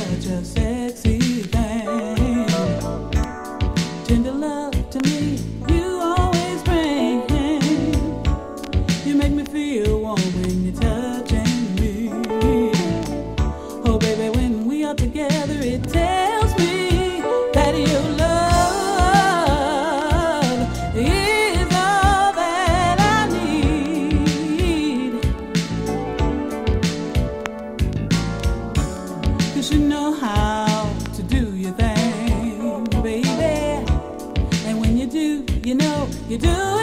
such a sexy thing. Tender love to me, you always bring. You make me feel warm when you're touching me. Oh baby, when we are together, it tells me that your love is all that I need. 'Cause you know how to do your thing, baby. And when you do, you know you do